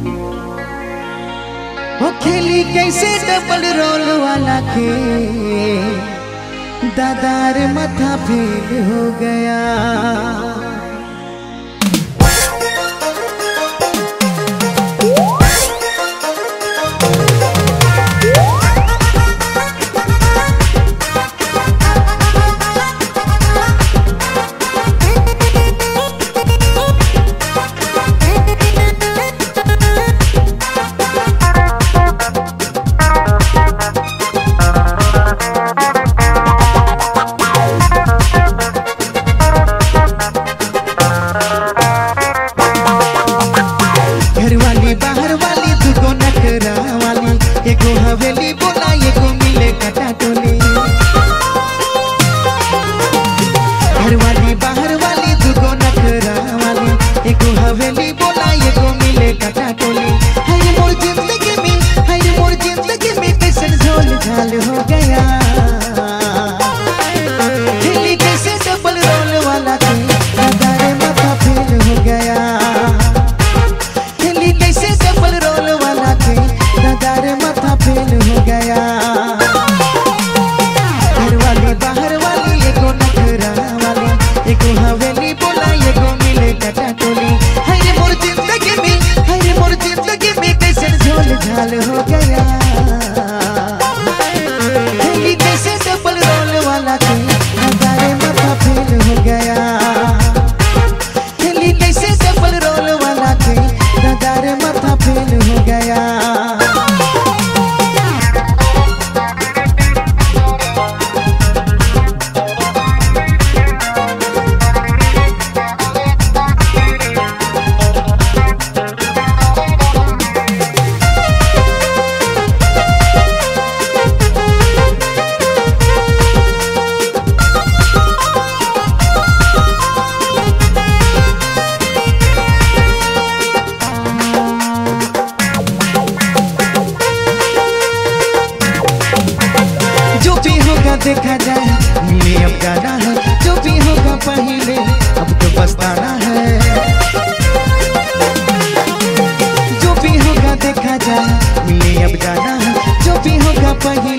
हो खेली कैसे डबल रोल वाला के दादार माथा फेल हो गया। एको हवेली बोला एको मिले कटा टोली, घर वाली बाहर वाली दुगो नखरा वाली, एको हवेली बोला एको मिले कटा टोली। हाय मोर जिंदगी में कैसन झोल झाल हो गया। खेली कैसे डबल रोल वाला के दादारे माथा फेल हो गया। खेली कैसे डबल रोल वाला के दादारे माथा फेल हो गया। घर वाली बाहर वाली एको नखरा वाली, एको हवेली बोला एको मिले कटा टोली। हाय मोर जिंदगी में कैसे झोल झाल हो गया। खेली कैसे डबल रोल वाला के दादारे माथा फेल हो गया। खेली कैसे डबल रोल वाला के दादारे माथा फेल हो गया। देखा जाए मिले अब गाना है, जो भी होगा पहले अब तो बस्ताना है। जो भी होगा देखा जाए मिले अब गाना है, जो भी होगा पहले